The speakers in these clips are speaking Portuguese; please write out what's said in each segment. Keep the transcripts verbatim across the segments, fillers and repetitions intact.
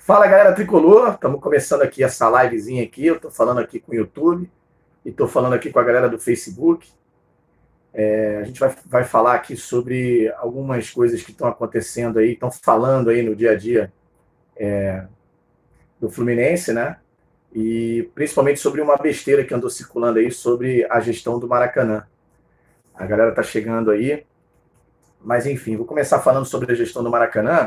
Fala, galera tricolor, estamos começando aqui essa livezinha aqui, eu estou falando aqui com o YouTube e estou falando aqui com a galera do Facebook. É, a gente vai, vai falar aqui sobre algumas coisas que estão acontecendo aí, estão falando aí no dia a dia é, do Fluminense, né? E principalmente sobre uma besteira que andou circulando aí sobre a gestão do Maracanã. A galera está chegando aí, mas enfim, vou começar falando sobre a gestão do Maracanã.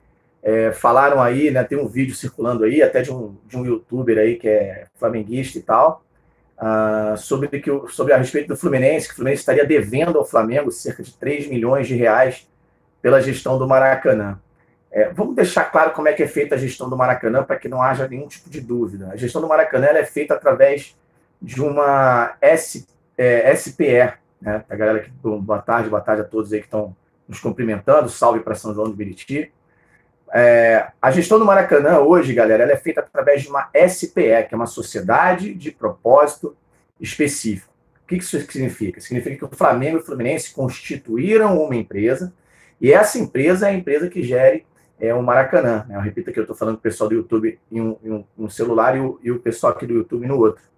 É, falaram aí, né, tem um vídeo circulando aí, até de um, de um youtuber aí que é flamenguista e tal, uh, sobre, que, sobre a respeito do Fluminense, que o Fluminense estaria devendo ao Flamengo cerca de três milhões de reais pela gestão do Maracanã. É, vamos deixar claro como é que é feita a gestão do Maracanã para que não haja nenhum tipo de dúvida. A gestão do Maracanã ela é feita através de uma S, é, S P E, né? A galera que, boa tarde, boa tarde a todos aí que estão nos cumprimentando, salve para São João do Meriti. É, a gestão do Maracanã hoje, galera, ela é feita através de uma S P E, que é uma sociedade de propósito específico. O que isso significa? Significa que o Flamengo e o Fluminense constituíram uma empresa e essa empresa é a empresa que gere é, o Maracanã. Eu repito que eu estou falando com o pessoal do YouTube em um, em um celular e o, e o pessoal aqui do YouTube no outro.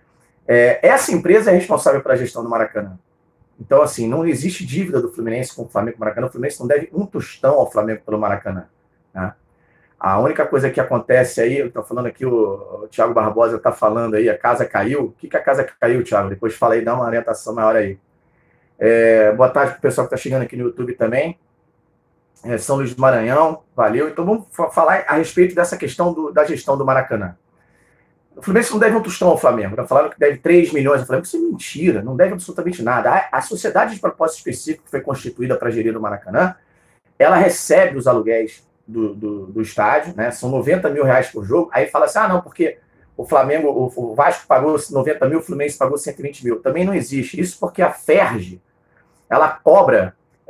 É, essa empresa é responsável pela gestão do Maracanã. Então, assim, não existe dívida do Fluminense com o Flamengo e o Maracanã. O Fluminense não deve um tostão ao Flamengo pelo Maracanã. Né? A única coisa que acontece aí, eu estou falando aqui, o, o Thiago Barbosa está falando aí, a casa caiu. O que, que a casa caiu, Thiago? Depois fala aí, dá uma orientação maior aí. É, boa tarde para o pessoal que está chegando aqui no YouTube também. É, São Luís do Maranhão, valeu. Então vamos falar a respeito dessa questão do, da gestão do Maracanã. O Fluminense não deve um tostão ao Flamengo. Já falaram que deve três milhões ao Flamengo. Isso é mentira, não deve absolutamente nada. A, a sociedade de propósito específico que foi constituída para gerir o Maracanã, ela recebe os aluguéis do, do, do estádio, né? São noventa mil reais por jogo. Aí fala assim, ah, não, porque o Flamengo, o, o Vasco pagou noventa mil, o Fluminense pagou cento e vinte mil. Também não existe. Isso porque a Ferj, ela cobra,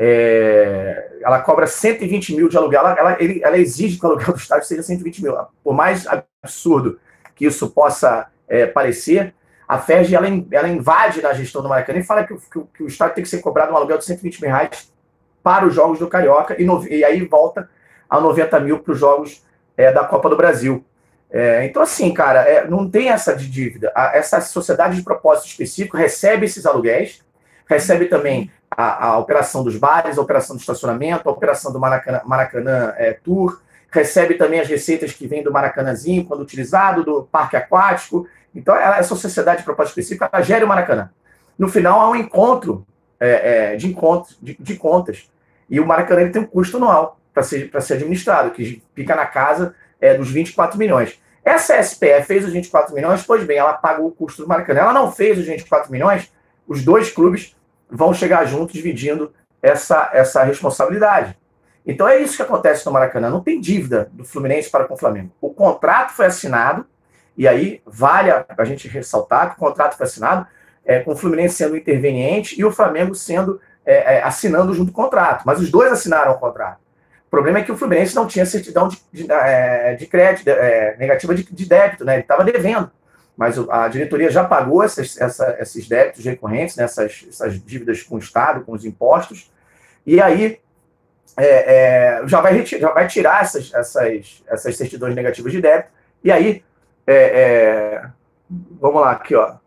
é, ela cobra cento e vinte mil de aluguel. Ela, ela, ele, ela exige que o aluguel do estádio seja cento e vinte mil. Por mais absurdo que isso possa é, parecer, a Ferj, ela, ela invade na gestão do Maracanã e fala que, que, que o estádio tem que ser cobrado um aluguel de cento e vinte mil reais para os jogos do Carioca, e, no, e aí volta a noventa mil para os jogos é, da Copa do Brasil. É, então, assim, cara, é, não tem essa de dívida. A, essa sociedade de propósito específico recebe esses aluguéis, recebe também a, a operação dos bares, a operação do estacionamento, a operação do Maracanã, Maracanã é, Tour, recebe também as receitas que vêm do Maracanãzinho, quando utilizado, do parque aquático. Então, ela, essa sociedade de propósito específico, ela gera o Maracanã. No final, há um encontro, é, é, de, encontros de, de contas. E o Maracanã ele tem um custo anual para ser, para ser administrado, que fica na casa é, dos vinte e quatro milhões. Essa S P E fez os vinte e quatro milhões, pois bem, ela pagou o custo do Maracanã. Ela não fez os vinte e quatro milhões, os dois clubes vão chegar juntos dividindo essa, essa responsabilidade. Então é isso que acontece no Maracanã. Não tem dívida do Fluminense para com o Flamengo. O contrato foi assinado, e aí vale a, a gente ressaltar que o contrato foi assinado é, com o Fluminense sendo interveniente e o Flamengo sendo é, é, assinando junto com o contrato. Mas os dois assinaram o contrato. O problema é que o Fluminense não tinha certidão de, de, de crédito, é, negativa de, de débito, né? Ele estava devendo. Mas a diretoria já pagou essas, essa, esses débitos recorrentes, né? essas, essas dívidas com o Estado, com os impostos, e aí é, é, já, vai retirar, já vai tirar essas, essas, essas certidões negativas de débito, e aí, é, é, vamos lá, aqui, ó.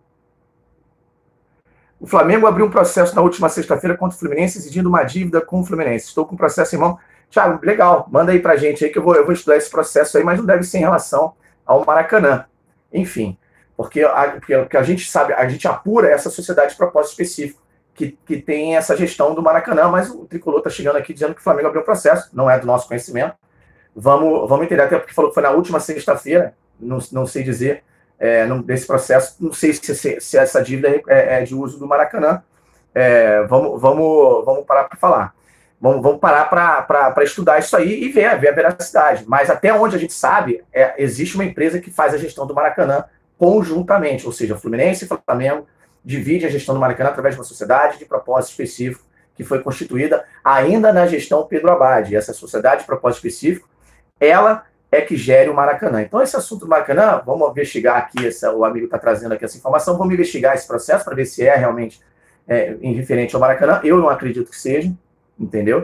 O Flamengo abriu um processo na última sexta-feira contra o Fluminense, exigindo uma dívida com o Fluminense. Estou com o processo em mão. Thiago, legal, manda aí pra gente aí que eu vou, eu vou estudar esse processo aí, mas não deve ser em relação ao Maracanã. Enfim, porque a, porque a gente sabe, a gente apura essa sociedade de propósito específico que, que tem essa gestão do Maracanã, mas o Tricolor está chegando aqui dizendo que o Flamengo abriu um processo, não é do nosso conhecimento. Vamos, vamos entender, até porque falou que foi na última sexta-feira, não, não sei dizer, é, não, desse processo, não sei se, se, se essa dívida é, é de uso do Maracanã. É, vamos, vamos, vamos parar para falar. Vamos, vamos parar para estudar isso aí e ver, ver a veracidade. Mas até onde a gente sabe, é, existe uma empresa que faz a gestão do Maracanã conjuntamente, ou seja, Fluminense e Flamengo dividem a gestão do Maracanã através de uma sociedade de propósito específico que foi constituída ainda na gestão Pedro Abad. Essa sociedade de propósito específico, ela é que gere o Maracanã. Então, esse assunto do Maracanã, vamos investigar aqui, essa, o amigo está trazendo aqui essa informação, vamos investigar esse processo para ver se é realmente é, em referente ao Maracanã. Eu não acredito que seja, entendeu?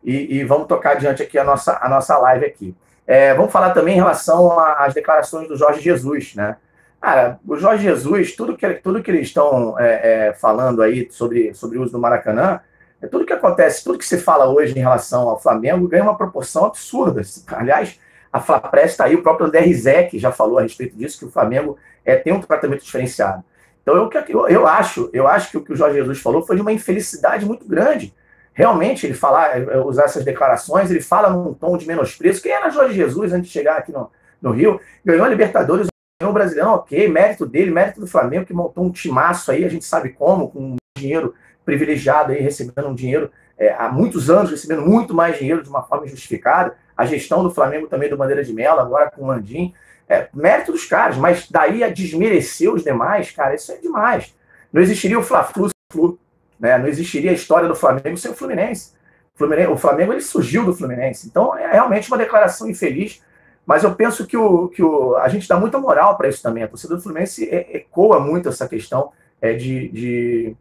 e, e vamos tocar adiante aqui a nossa, a nossa live aqui. É, vamos falar também em relação às declarações do Jorge Jesus, né? Cara, o Jorge Jesus, tudo que, tudo que eles estão é, é, falando aí sobre, sobre o uso do Maracanã, é tudo que acontece, tudo que se fala hoje em relação ao Flamengo ganha uma proporção absurda. Aliás, a Flapress está aí, o próprio André Rizek já falou a respeito disso, que o Flamengo é, tem um tratamento diferenciado. Então, eu, eu, eu, acho, eu acho que o que o Jorge Jesus falou foi de uma infelicidade muito grande. Realmente, ele falar, usar essas declarações, ele fala num tom de menosprezo. Quem era Jorge Jesus antes de chegar aqui no, no Rio? Ganhou a Libertadores, ganhou o Brasileirão, ok, mérito dele, mérito do Flamengo, que montou um timaço aí, a gente sabe como, com dinheiro privilegiado aí, recebendo um dinheiro, é, há muitos anos, recebendo muito mais dinheiro de uma forma injustificada. A gestão do Flamengo também do Bandeira de Mello, agora com o Landim. É, mérito dos caras, mas daí a desmerecer os demais, cara, isso é demais. Não existiria o Fla-Flu, né? Não existiria a história do Flamengo sem o Fluminense. O, Fluminense, o Flamengo ele surgiu do Fluminense. Então é realmente uma declaração infeliz, mas eu penso que, o, que o, a gente dá muita moral para isso também. A torcida do Fluminense ecoa muito essa questão é, de, de,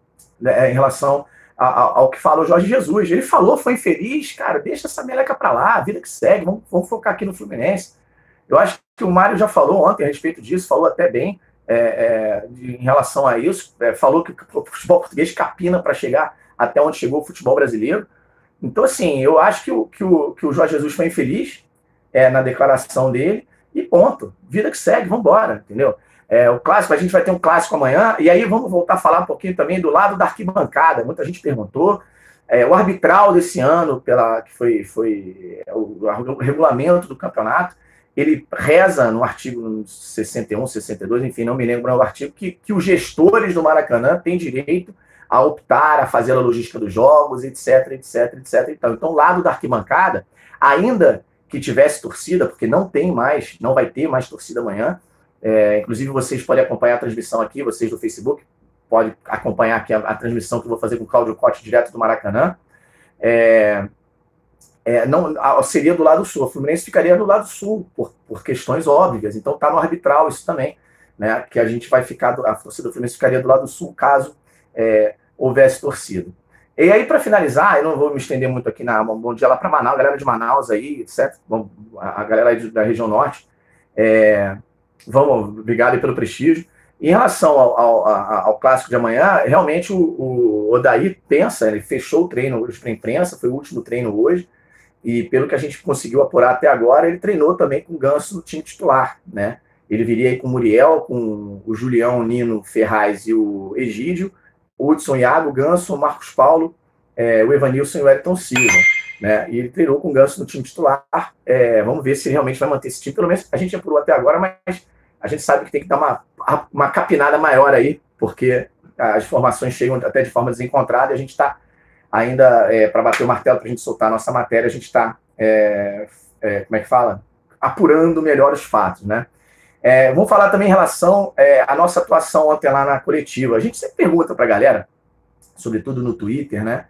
né, em relação a, a, ao que fala o Jorge Jesus. Ele falou, foi infeliz, cara, deixa essa meleca para lá, a vida que segue, vamos, vamos focar aqui no Fluminense. Eu acho que o Mário já falou ontem a respeito disso, falou até bem é, é, de, em relação a isso, é, falou que o futebol português capina para chegar até onde chegou o futebol brasileiro. Então, assim, eu acho que o, que o, que o Jorge Jesus foi infeliz é, na declaração dele, e ponto. Vida que segue, vamos embora, entendeu? É, o clássico, a gente vai ter um clássico amanhã, e aí vamos voltar a falar um pouquinho também do lado da arquibancada. Muita gente perguntou. É, o arbitral desse ano, pela, que foi, foi o, o regulamento do campeonato, ele reza no artigo sessenta e um, sessenta e dois, enfim, não me lembro o artigo, que, que os gestores do Maracanã têm direito a optar, a fazer a logística dos jogos, etc, etc, etc. Então, então o lado da arquibancada, ainda que tivesse torcida, porque não tem mais, não vai ter mais torcida amanhã, é, inclusive vocês podem acompanhar a transmissão aqui, vocês do Facebook, podem acompanhar aqui a, a transmissão que eu vou fazer com o Cláudio Cote direto do Maracanã. É... É, não, seria do lado sul, o Fluminense ficaria do lado sul, por, por questões óbvias, então está no arbitral isso também, né, que a gente vai ficar, a torcida do Fluminense ficaria do lado sul caso é, houvesse torcida. E aí, para finalizar, eu não vou me estender muito aqui, na, bom dia lá para Manaus, a galera de Manaus aí, etcétera, bom, a galera aí da região norte, é, vamos, obrigado aí pelo prestígio. Em relação ao, ao, ao clássico de amanhã, realmente o, o Odair pensa, ele fechou o treino hoje para a imprensa, foi o último treino hoje, e pelo que a gente conseguiu apurar até agora, ele treinou também com o Ganso no time titular, né? Ele viria aí com o Muriel, com o Julião, o Nino Ferraz e o Egídio, o Hudson Iago, o Ganso, o Marcos Paulo, é, o Evanilson e o Wellington Silva, né? E ele treinou com o Ganso no time titular. É, vamos ver se ele realmente vai manter esse time. Pelo menos a gente apurou até agora, mas a gente sabe que tem que dar uma, uma capinada maior aí, porque as informações chegam até de forma desencontrada e a gente está ainda, é, para bater o martelo, para a gente soltar a nossa matéria, a gente está, é, é, como é que fala? Apurando melhor os fatos, né? É, vamos falar também em relação é, à nossa atuação ontem lá na coletiva. A gente sempre pergunta para a galera, sobretudo no Twitter, né?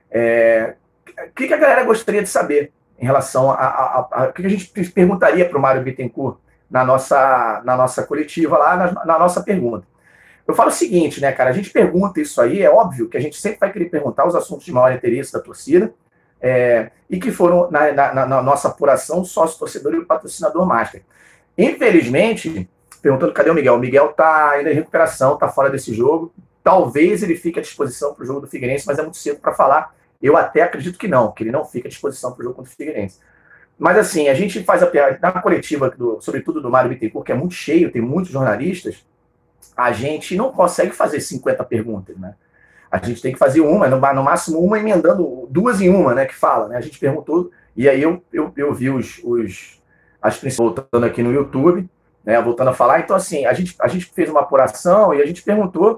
É, o que, que a galera gostaria de saber em relação a... a, a, a o que a gente perguntaria para o Mário Bittencourt na nossa, na nossa coletiva lá, na, na nossa pergunta. Eu falo o seguinte, né, cara? A gente pergunta isso aí, é óbvio que a gente sempre vai querer perguntar os assuntos de maior interesse da torcida, é, e que foram, na, na, na nossa apuração, o sócio-torcedor e o patrocinador master. Infelizmente, perguntando cadê o Miguel? O Miguel está ainda em recuperação, está fora desse jogo. Talvez ele fique à disposição para o jogo do Figueirense, mas é muito cedo para falar. Eu até acredito que não, que ele não fica à disposição para o jogo contra o Figueirense. Mas assim, a gente faz a piada na coletiva, do, sobretudo do Mário Bittencourt, que é muito cheio, tem muitos jornalistas, a gente não consegue fazer cinquenta perguntas, né? A gente tem que fazer uma, no, no máximo uma, emendando duas em uma, né? Que fala, né? A gente perguntou, e aí eu, eu, eu vi os, os, as principais, voltando aqui no YouTube, né? Voltando a falar. Então, assim, a gente, a gente fez uma apuração e a gente perguntou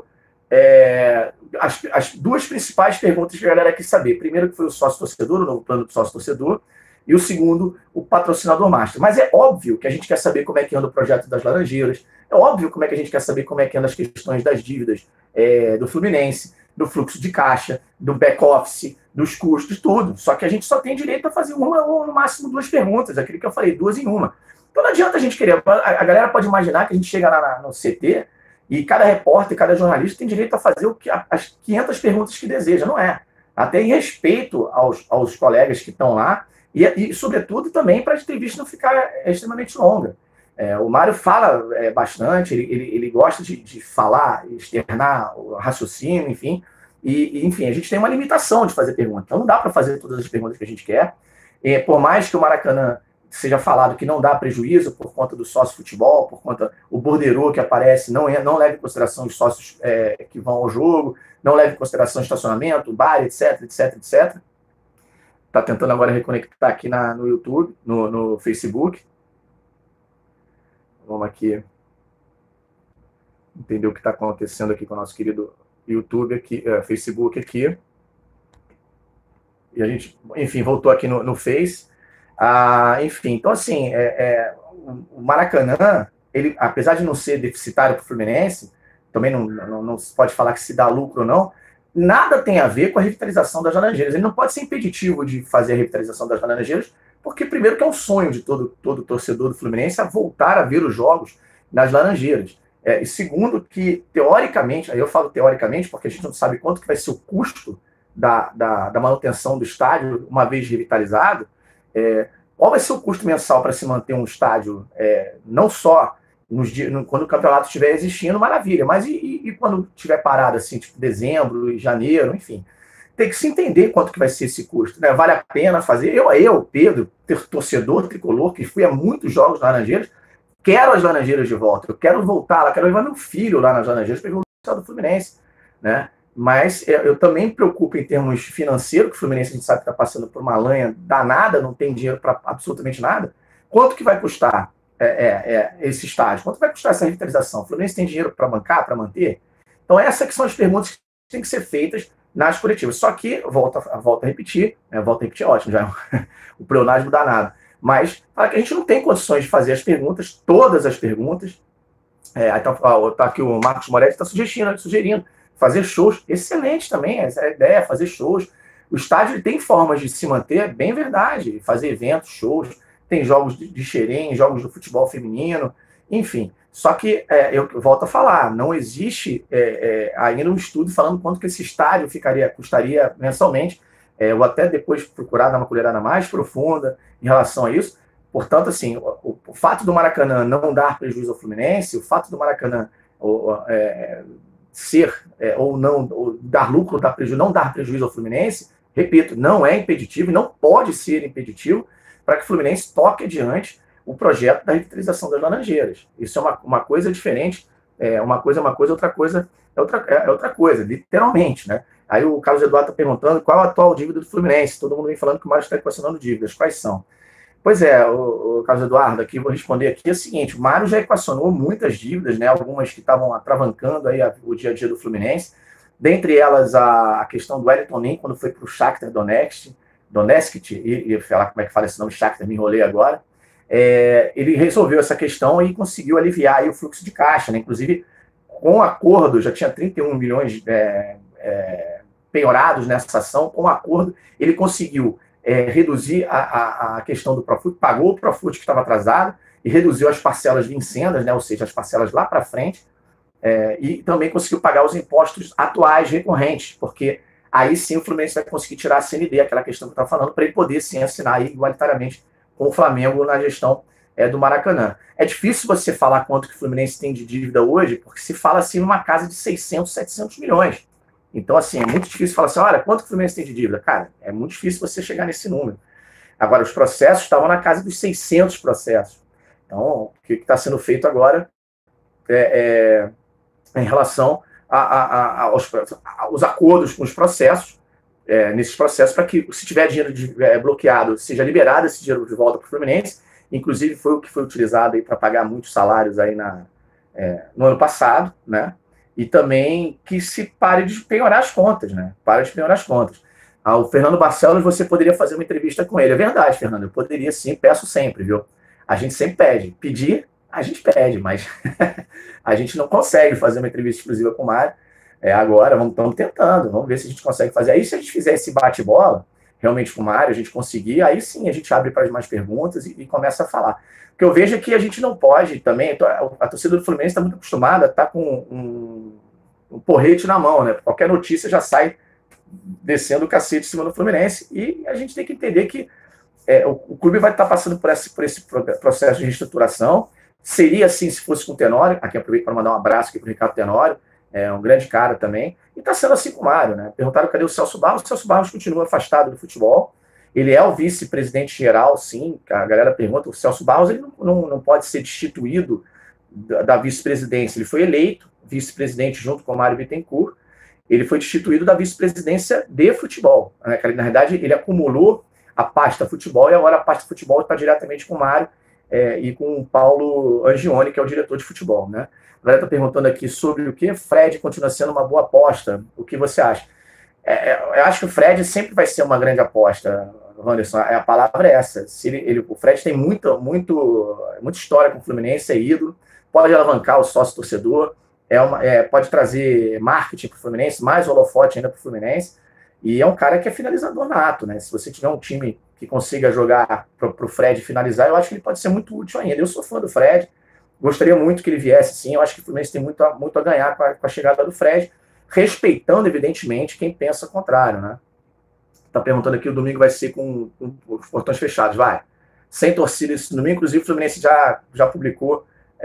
é, as, as duas principais perguntas que a galera quis saber. Primeiro, que foi o sócio-torcedor, o novo plano do sócio-torcedor, e o segundo, o patrocinador master. Mas é óbvio que a gente quer saber como é que anda o projeto das Laranjeiras, é óbvio como é que a gente quer saber como é que anda as questões das dívidas é, do Fluminense, do fluxo de caixa, do back-office, dos custos, tudo. Só que a gente só tem direito a fazer uma ou no máximo duas perguntas, aquilo que eu falei, duas em uma. Então não adianta a gente querer, a galera pode imaginar que a gente chega lá no C T e cada repórter, cada jornalista tem direito a fazer o que, as quinhentas perguntas que deseja, não é. até em respeito aos, aos colegas que estão lá, e, e sobretudo também para a entrevista não ficar extremamente longa. É, o Mário fala é, bastante, ele, ele, ele gosta de, de falar, externar o raciocínio, enfim, e, e, enfim, a gente tem uma limitação de fazer perguntas, então não dá para fazer todas as perguntas que a gente quer, e, por mais que o Maracanã seja falado que não dá prejuízo por conta do sócio futebol, por conta o borderô que aparece, não, é, não leva em consideração os sócios é, que vão ao jogo, não leva em consideração estacionamento, bar, etc, etc, etc. Está tentando agora reconectar aqui na, no YouTube, no, no Facebook. Vamos aqui entender o que está acontecendo aqui com o nosso querido YouTube, aqui, uh, Facebook aqui. E a gente, enfim, voltou aqui no, no Face. Ah, enfim, então assim, é, é, o Maracanã, ele, apesar de não ser deficitário para o Fluminense, também não, não, não se pode falar que se dá lucro ou não, nada tem a ver com a revitalização das Laranjeiras. Ele não pode ser impeditivo de fazer a revitalização das Laranjeiras, porque primeiro que é um sonho de todo, todo torcedor do Fluminense a voltar a ver os jogos nas Laranjeiras. É, e segundo que, teoricamente, aí eu falo teoricamente porque a gente não sabe quanto que vai ser o custo da, da, da manutenção do estádio uma vez revitalizado, é, qual vai ser o custo mensal para se manter um estádio, é, não só nos dias, no, quando o campeonato estiver existindo, maravilha, mas e, e, e quando estiver parado, assim, tipo dezembro e janeiro, enfim. Tem que se entender quanto que vai ser esse custo, né? Vale a pena fazer? Eu, eu Pedro, torcedor tricolor, que fui a muitos jogos nas Laranjeiras, quero as Laranjeiras de volta, eu quero voltar lá, quero levar meu filho lá nas Laranjeiras para ver o estado do Fluminense, né? Mas eu também me preocupo em termos financeiros, que o Fluminense a gente sabe que está passando por uma lanha danada, não tem dinheiro para absolutamente nada. Quanto que vai custar é, é, é, esse estádio? Quanto vai custar essa revitalização? O Fluminense tem dinheiro para bancar, para manter? Então essas que são as perguntas que têm que ser feitas nas coletivas. Só que, volto a, volto a repetir, né, volto a repetir, é ótimo, já é o pleonasmo danado. Mas fala que a gente não tem condições de fazer as perguntas, todas as perguntas. É, então, ó, tá aqui o Marcos Moretti está sugerindo, sugerindo fazer shows, excelente também, essa é a ideia, fazer shows. O estádio ele tem formas de se manter, é bem verdade, fazer eventos, shows, tem jogos de, de xerém, jogos do futebol feminino, enfim. Só que, é, eu volto a falar, não existe é, é, ainda um estudo falando quanto que esse estádio ficaria, custaria mensalmente. É, eu vou até depois procurar dar uma colherada mais profunda em relação a isso. Portanto, assim, o, o fato do Maracanã não dar prejuízo ao Fluminense, o fato do Maracanã o, é, ser é, ou não, ou dar lucro, dar prejuízo, não dar prejuízo ao Fluminense, repito, não é impeditivo e não pode ser impeditivo para que o Fluminense toque adiante o projeto da revitalização das Laranjeiras. Isso é uma, uma coisa diferente, é, uma coisa é uma coisa, outra coisa é outra, é outra coisa, literalmente, né? Aí o Carlos Eduardo está perguntando qual é a atual dívida do Fluminense. Todo mundo vem falando que o Mário está equacionando dívidas. Quais são? Pois é, o, o Carlos Eduardo, aqui vou responder aqui é o seguinte: o Mário já equacionou muitas dívidas, né? Algumas que estavam atravancando aí a, o dia a dia do Fluminense. Dentre elas, a, a questão do Wellington Nem, quando foi para o Shakhtar Donetsk, Donetsk, e, e falar como é que fala esse nome, Shakhtar, me enrolei agora. É, ele resolveu essa questão e conseguiu aliviar aí o fluxo de caixa, né? Inclusive, com acordo, já tinha trinta e um milhões é, é, penhorados nessa ação, com acordo, ele conseguiu é, reduzir a, a, a questão do Profut, pagou o Profut que estava atrasado e reduziu as parcelas vincendas, né? Ou seja, as parcelas lá para frente, é, e também conseguiu pagar os impostos atuais recorrentes, porque aí sim o Fluminense vai conseguir tirar a C N D, aquela questão que eu estava falando, para ele poder sim assinar aí, igualitariamente com o Flamengo na gestão é, do Maracanã. É difícil você falar quanto que o Fluminense tem de dívida hoje, porque se fala assim numa casa de seiscentos, setecentos milhões. Então, assim, é muito difícil falar assim, olha, quanto que o Fluminense tem de dívida? Cara, é muito difícil você chegar nesse número. Agora, os processos estavam na casa dos seiscentos processos. Então, o que está sendo feito agora é, é em relação a, a, a, aos, aos acordos com os processos, é, nesses processos, para que, se tiver dinheiro de, é, bloqueado, seja liberado esse dinheiro de volta para o Fluminense. Inclusive, foi o que foi utilizado para pagar muitos salários aí na, é, no ano passado, né? E também que se pare de penhorar as contas, né? Pare de penhorar as contas. Ah, o Fernando Barcelos, você poderia fazer uma entrevista com ele. É verdade, Fernando, eu poderia sim, peço sempre, viu? A gente sempre pede. Pedir, a gente pede, mas a gente não consegue fazer uma entrevista exclusiva com o Mário. É, agora, vamos, estamos tentando, vamos ver se a gente consegue fazer. Aí, se a gente fizer esse bate-bola, realmente com o Mário, a gente conseguir, aí sim a gente abre para as mais perguntas e, e começa a falar. O que eu vejo é que a gente não pode também, a torcida do Fluminense está muito acostumada a estar com um, um porrete na mão, né? Qualquer notícia já sai descendo o cacete em cima do Fluminense, e a gente tem que entender que é, o, o clube vai estar passando por esse, por esse processo de reestruturação. Seria assim se fosse com o Tenório. Aqui aproveito para mandar um abraço aqui para o Ricardo Tenório, é um grande cara também, e está sendo assim com o Mário, né? Perguntaram cadê o Celso Barros. O Celso Barros continua afastado do futebol. Ele é o vice-presidente geral, sim. A galera pergunta, o Celso Barros ele não, não, não pode ser destituído da, da vice-presidência. Ele foi eleito vice-presidente junto com o Mário Bittencourt. Ele foi destituído da vice-presidência de futebol. Né? Na verdade, ele acumulou a pasta futebol, e agora a pasta futebol está diretamente com o Mário é, e com o Paulo Angione, que é o diretor de futebol. Né? A galera está perguntando aqui sobre o que Fred continua sendo uma boa aposta. O que você acha? É, eu acho que o Fred sempre vai ser uma grande aposta, Wanderson. A palavra é essa. Se ele, ele, o Fred tem muito, muito, muita história com o Fluminense, é ídolo, pode alavancar o sócio-torcedor, é uma, é, pode trazer marketing para o Fluminense, mais holofote ainda para o Fluminense, e é um cara que é finalizador nato, né? Se você tiver um time que consiga jogar para o Fred finalizar, eu acho que ele pode ser muito útil ainda. Eu sou fã do Fred, gostaria muito que ele viesse, sim. Eu acho que o Fluminense tem muito a, muito a ganhar com a, com a chegada do Fred, respeitando, evidentemente, quem pensa o contrário, né? Tá perguntando aqui, o domingo vai ser com, com os portões fechados. Vai. Sem torcida esse domingo, inclusive o Fluminense já, já publicou,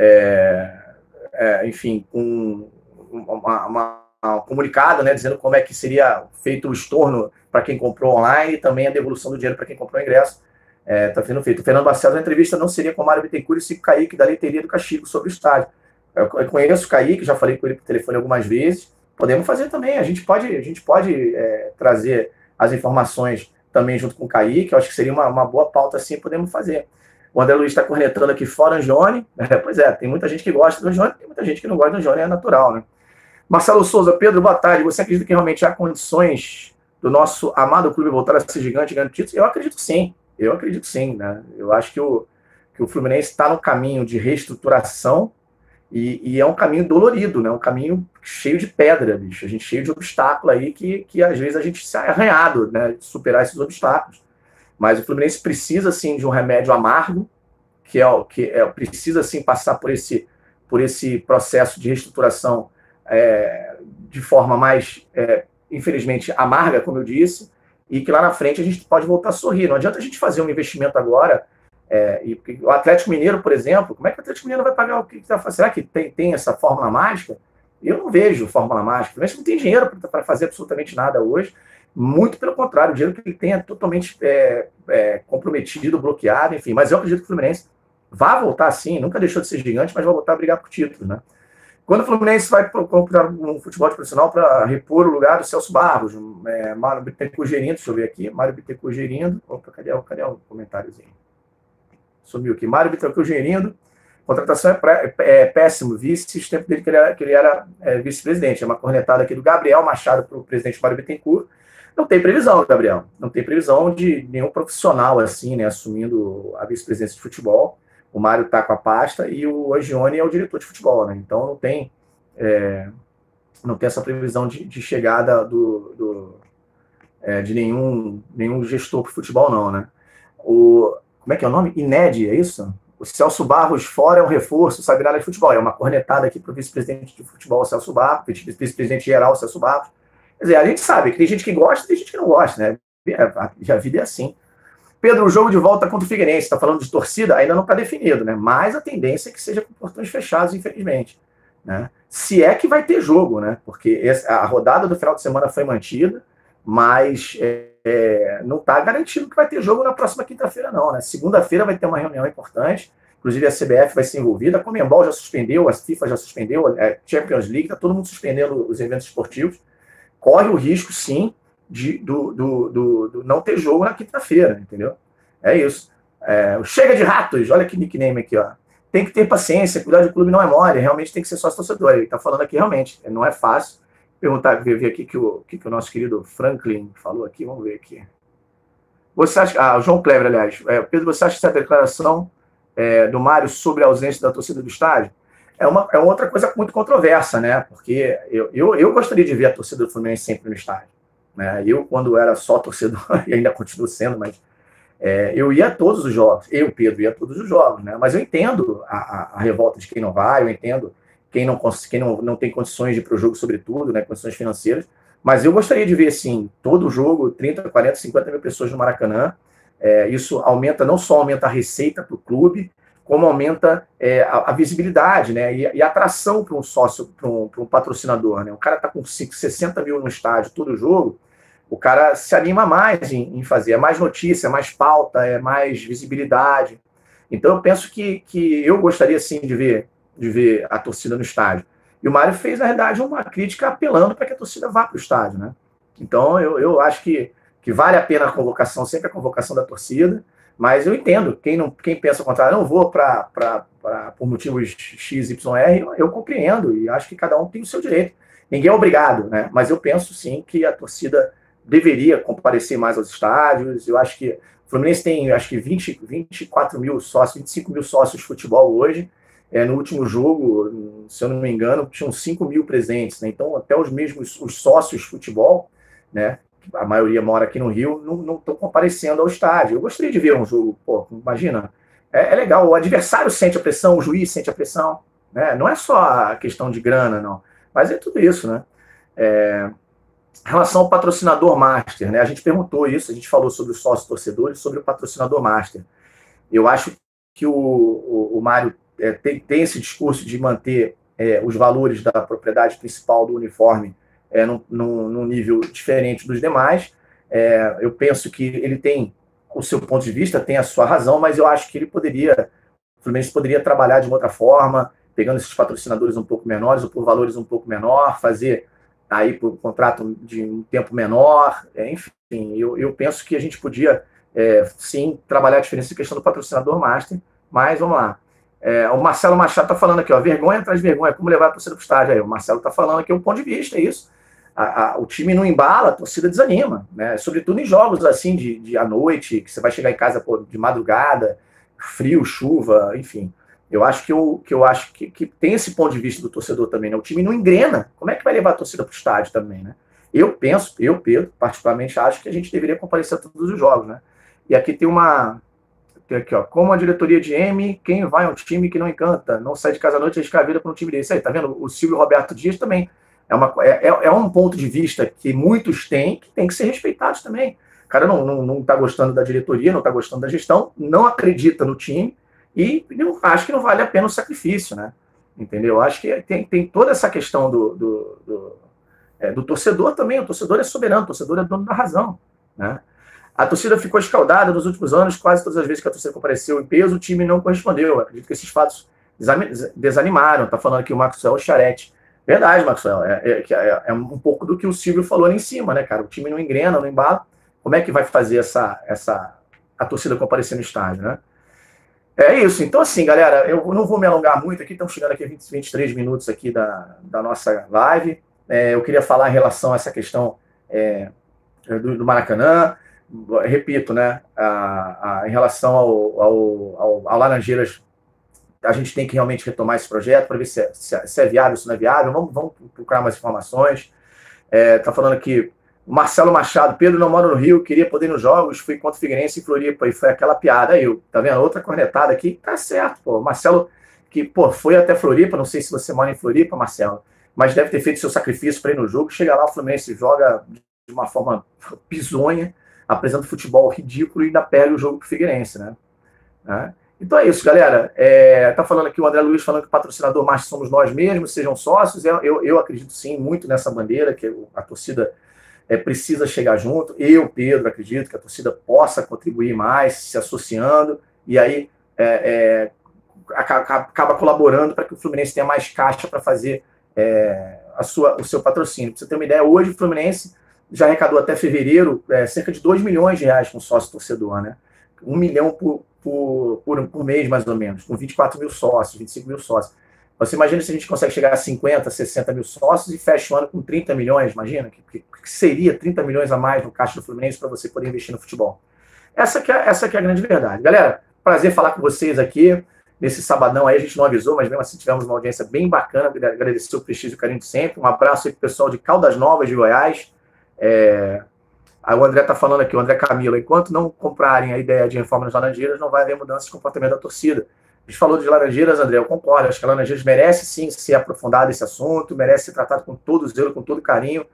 é, é, enfim, um, uma, uma, um comunicado, né, dizendo como é que seria feito o estorno para quem comprou online e também a devolução do dinheiro para quem comprou o ingresso. É, tá sendo feito. O Fernando Barcelos, na entrevista, não seria com o Mário Bittencourt e Cico Kaique da Leiteria do Castigo sobre o estádio. Eu, eu conheço o Kaique, já falei com ele por telefone algumas vezes. Podemos fazer também. A gente pode, a gente pode é, trazer as informações também junto com o Kaique. Eu acho que seria uma, uma boa pauta, assim, podemos fazer. O André Luiz está cornetando aqui fora Angione. É, pois é, tem muita gente que gosta do Angione, tem muita gente que não gosta do Angione, é natural, né? Marcelo Souza, Pedro, boa tarde. Você acredita que realmente há condições do nosso amado clube voltar a ser gigante, ganhando títulos? Eu acredito sim. Eu acredito sim, né? Eu acho que o, que o Fluminense está no caminho de reestruturação e, e é um caminho dolorido, né? Um caminho cheio de pedra, bicho. A gente cheio de obstáculo aí que, que às vezes a gente se é arranhado, né? De superar esses obstáculos. Mas o Fluminense precisa, sim, de um remédio amargo, que é que é, precisa, sim, passar por esse, por esse processo de reestruturação é, de forma mais, é, infelizmente, amarga, como eu disse, e que lá na frente a gente pode voltar a sorrir. Não adianta a gente fazer um investimento agora, é, e o Atlético Mineiro, por exemplo, como é que o Atlético Mineiro vai pagar o que está fazendo? Será que tem, tem essa fórmula mágica? Eu não vejo fórmula mágica. O Fluminense não tem dinheiro para fazer absolutamente nada hoje. Muito pelo contrário, o dinheiro que ele tem é totalmente é, é, comprometido, bloqueado, enfim. Mas eu acredito que o Fluminense vai voltar sim, nunca deixou de ser gigante, mas vai voltar a brigar por título, né? Quando o Fluminense vai comprar um futebol de profissional para repor o lugar do Celso Barros, é, Mário Bittencourt gerindo, deixa eu ver aqui, Mário Bittencourt gerindo, opa, cadê, cadê o comentáriozinho? Sumiu aqui, Mário Bittencourt gerindo, contratação é, pré, é péssimo, vice, o tempo dele que ele era, que ele era é, vice-presidente, é uma cornetada aqui do Gabriel Machado para o presidente Mário Bittencourt. Não tem previsão, Gabriel, não tem previsão de nenhum profissional assim, né, assumindo a vice-presidência de futebol. O Mário está com a pasta e o Angione é o diretor de futebol, né? Então não tem, é, não tem essa previsão de, de chegada do, do, é, de nenhum, nenhum gestor para o futebol, não, né? O, como é que é o nome? Ined, é isso? O Celso Barros fora é um reforço, sabe nada de futebol. É uma cornetada aqui para o vice-presidente de futebol, Celso Barros, vice-presidente geral, Celso Barros. Quer dizer, a gente sabe que tem gente que gosta e tem gente que não gosta, né? A vida é assim. Pedro, o jogo de volta contra o Figueirense, está falando de torcida, ainda não está definido, né? Mas a tendência é que seja com portões fechados, infelizmente. Né? Se é que vai ter jogo, né? Porque a rodada do final de semana foi mantida, mas é, é, não está garantido que vai ter jogo na próxima quinta-feira, não. Né? Segunda-feira vai ter uma reunião importante, inclusive a C B F vai ser envolvida, a Conmebol já suspendeu, a FIFA já suspendeu, a Champions League, está todo mundo suspendendo os eventos esportivos. Corre o risco, sim, De, do, do, do, do não ter jogo na quinta-feira, entendeu? É isso. É, chega de ratos, olha que nickname aqui, ó. Tem que ter paciência, cuidar do clube não é mole, realmente tem que ser sócio torcedor. Ele tá falando aqui realmente, não é fácil. Perguntar, ver, ver aqui que o que, que o nosso querido Franklin falou aqui, vamos ver aqui. Você acha, ah, o João Kleber, aliás, é, Pedro, você acha que essa declaração é, do Mário sobre a ausência da torcida do estádio é uma, é outra coisa muito controversa, né? Porque eu, eu, eu gostaria de ver a torcida do Fluminense sempre no estádio. Né? Eu, quando era só torcedor, e ainda continuo sendo, mas é, eu ia a todos os jogos. Eu, Pedro, ia a todos os jogos. Né? Mas eu entendo a, a, a revolta de quem não vai, eu entendo quem não, quem não, não tem condições de ir para o jogo, sobretudo, né? Condições financeiras. Mas eu gostaria de ver, sim, todo jogo, trinta, quarenta, cinquenta mil pessoas no Maracanã. É, isso aumenta, não só aumenta a receita para o clube, como aumenta é, a, a visibilidade, né? E, e a atração para um sócio, para um, um patrocinador, né? O cara está com sessenta mil no estádio todo jogo, o cara se anima mais em, em fazer. É mais notícia, é mais pauta, é mais visibilidade. Então eu penso que, que eu gostaria sim de ver, de ver a torcida no estádio. E o Mário fez, na verdade, uma crítica apelando para que a torcida vá para o estádio, né? Então eu, eu acho que, que vale a pena a convocação, sempre a convocação da torcida, mas eu entendo, quem, não, quem pensa o contrário, não vou para por motivos X, Y, R, eu, eu compreendo e acho que cada um tem o seu direito. Ninguém é obrigado, né? Mas eu penso sim que a torcida deveria comparecer mais aos estádios. Eu acho que o Fluminense tem, acho que vinte, vinte e quatro mil sócios, vinte e cinco mil sócios de futebol hoje. É, no último jogo, se eu não me engano, tinham cinco mil presentes, né? Então, até os mesmos os sócios de futebol, né? A maioria mora aqui no Rio, não estão comparecendo ao estádio. Eu gostaria de ver um jogo, pô, imagina. É, é legal, o adversário sente a pressão, o juiz sente a pressão, né? Não é só a questão de grana, não, mas é tudo isso, né? É, em relação ao patrocinador master, né? A gente perguntou isso, a gente falou sobre os sócios torcedores, sobre o patrocinador master. Eu acho que o, o, o Mário é, tem, tem esse discurso de manter é, os valores da propriedade principal do uniforme é, num, num, num nível diferente dos demais. É, eu penso que ele tem o seu ponto de vista, tem a sua razão, mas eu acho que ele poderia, o Fluminense poderia trabalhar de uma outra forma, pegando esses patrocinadores um pouco menores ou por valores um pouco menor, fazer aí por um contrato de um tempo menor, é, enfim, eu, eu penso que a gente podia é, sim trabalhar a diferença em questão do patrocinador master, mas vamos lá. É, o Marcelo Machado está falando aqui, ó, vergonha atrás de vergonha, como levar a torcida para o estádio. Aí, o Marcelo está falando aqui um ponto de vista, é isso. A, a, o time não embala, a torcida desanima, né? Sobretudo em jogos assim de, de à noite, que você vai chegar em casa pô, de madrugada, frio, chuva, enfim. Eu acho que eu, que eu acho que, que tem esse ponto de vista do torcedor também, né? O time não engrena. Como é que vai levar a torcida para o estádio também, né? Eu penso, eu, Pedro, particularmente acho que a gente deveria comparecer a todos os jogos, né? E aqui tem uma. Tem aqui, ó. Como a diretoria de M, quem vai a um time que não encanta? Não sai de casa à noite e arrisca a vida para um time desse. Aí, tá vendo? O Silvio Roberto Dias também é, uma, é, é um ponto de vista que muitos têm que tem que ser respeitados também. O cara não, não, não tá gostando da diretoria, não tá gostando da gestão, não acredita no time e não, acho que não vale a pena o sacrifício, né? Entendeu? Acho que tem, tem toda essa questão do, do, do, é, do torcedor também. O torcedor é soberano, o torcedor é dono da razão, né? A torcida ficou escaldada nos últimos anos, quase todas as vezes que a torcida compareceu em peso, o time não correspondeu. Eu acredito que esses fatos desanimaram. Está falando aqui o Maxwell Charette. Verdade, Maxwell. É, é, é, é um pouco do que o Silvio falou ali em cima, né, cara? O time não engrena, não embala. Como é que vai fazer essa, essa, a torcida comparecer no estádio, né? É isso. Então, assim, galera, eu não vou me alongar muito aqui. Estamos chegando aqui a vinte, vinte e três minutos aqui da, da nossa live. É, eu queria falar em relação a essa questão é, do, do Maracanã. Repito, né, a, a, em relação ao, ao, ao, ao Laranjeiras, a gente tem que realmente retomar esse projeto para ver se é, se, é, se é viável, se não é viável. Vamos, vamos procurar mais informações. Está é, falando aqui, Marcelo Machado, Pedro não mora no Rio, queria poder ir nos jogos, fui contra o Figueirense e Floripa, e foi aquela piada aí, tá vendo? Outra cornetada aqui, tá certo, pô. Marcelo, que, pô, foi até Floripa, não sei se você mora em Floripa, Marcelo, mas deve ter feito seu sacrifício para ir no jogo, chega lá, o Fluminense joga de uma forma bizonha, apresenta futebol ridículo e ainda pega o jogo pro Figueirense, né? né? Então é isso, galera. É, tá falando aqui o André Luiz falando que o patrocinador mais somos nós mesmos, sejam sócios. Eu, eu, eu acredito sim muito nessa bandeira, que a torcida é, precisa chegar junto. Eu, Pedro, acredito que a torcida possa contribuir mais, se associando, e aí é, é, acaba, acaba colaborando para que o Fluminense tenha mais caixa para fazer é, a sua, o seu patrocínio. Para você ter uma ideia, hoje o Fluminense já arrecadou até fevereiro é, cerca de dois milhões de reais com sócio torcedor, né? Um milhão por, por, por, por mês, mais ou menos, com vinte e quatro mil sócios, vinte e cinco mil sócios. Você imagina se a gente consegue chegar a cinquenta, sessenta mil sócios e fecha o ano com trinta milhões, imagina? Que, que, que seria trinta milhões a mais no caixa do Fluminense para você poder investir no futebol. Essa que, é, essa que é a grande verdade. Galera, prazer falar com vocês aqui. Nesse sabadão aí, a gente não avisou, mas mesmo assim tivemos uma audiência bem bacana. Agradecer o prestígio e o carinho de sempre. Um abraço aí pro pessoal de Caldas Novas, de Goiás. É... Aí o André está falando aqui, o André Camilo, enquanto não comprarem a ideia de reforma nas Laranjeiras, não vai haver mudança de comportamento da torcida. A gente falou de Laranjeiras, André, eu concordo, acho que a Laranjeiras merece sim ser aprofundado esse assunto, merece ser tratado com todo zelo, com todo carinho,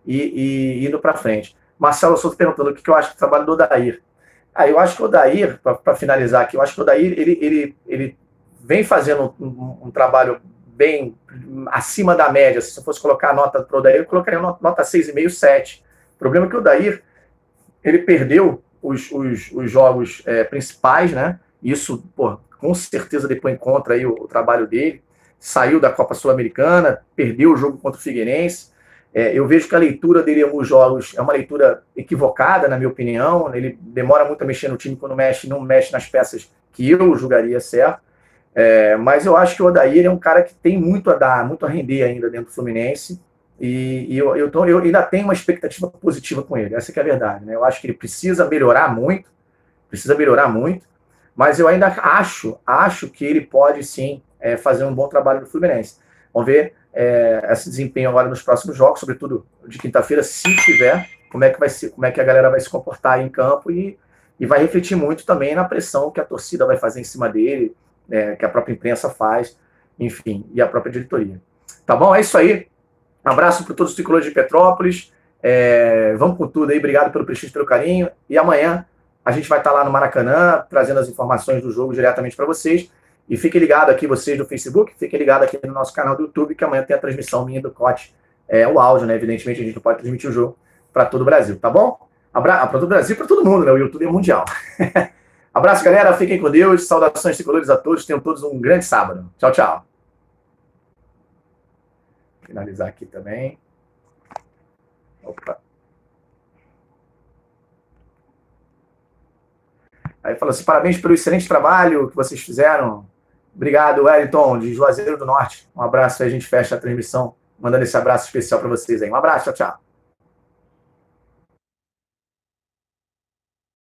e, e indo para frente. Marcelo Souto perguntando o que eu acho do trabalho do Odair. Ah, eu acho que o Odair, para finalizar aqui, eu acho que o Odair ele, ele, ele vem fazendo um, um, um trabalho bem acima da média. Se eu fosse colocar a nota para o Odair, eu colocaria nota seis vírgula cinco, sete. O problema é que o Odair ele perdeu os, os, os jogos é, principais, né? Isso, pô, com certeza depois encontra aí o, o trabalho dele. Saiu da Copa Sul-Americana, perdeu o jogo contra o Figueirense. É, eu vejo que a leitura dele em alguns jogos é uma leitura equivocada, na minha opinião. Ele demora muito a mexer no time, quando mexe, não mexe nas peças que eu julgaria certo. É, mas eu acho que o Odair é um cara que tem muito a dar, muito a render ainda dentro do Fluminense. E, e eu, eu, tô, eu ainda tenho uma expectativa positiva com ele. Essa que é a verdade, né? Eu acho que ele precisa melhorar muito, precisa melhorar muito, mas eu ainda acho, acho que ele pode sim é, fazer um bom trabalho no Fluminense. Vamos ver é, esse desempenho agora nos próximos jogos, sobretudo de quinta-feira, se tiver, como é que vai ser, como é que a galera vai se comportar aí em campo e, e vai refletir muito também na pressão que a torcida vai fazer em cima dele, é, que a própria imprensa faz, enfim, e a própria diretoria. Tá bom? É isso aí. Um abraço para todos os tricolores de Petrópolis. É, vamos com tudo aí. Obrigado pelo prestígio, pelo carinho. E amanhã a gente vai estar lá no Maracanã, trazendo as informações do jogo diretamente para vocês. E fiquem ligados aqui, vocês do Facebook, fiquem ligados aqui no nosso canal do YouTube, que amanhã tem a transmissão minha do Cote. É, o áudio, né? Evidentemente, a gente não pode transmitir o jogo para todo o Brasil, tá bom? Abra... Para todo o Brasil e para todo mundo, né? O YouTube é mundial. Abraço, galera. Fiquem com Deus. Saudações tricolores a todos. Tenham todos um grande sábado. Tchau, tchau. Finalizar aqui também. Opa. Aí falou assim, parabéns pelo excelente trabalho que vocês fizeram. Obrigado, Wellington, de Juazeiro do Norte. Um abraço aí, a gente fecha a transmissão, mandando esse abraço especial para vocês aí. Um abraço, tchau, tchau.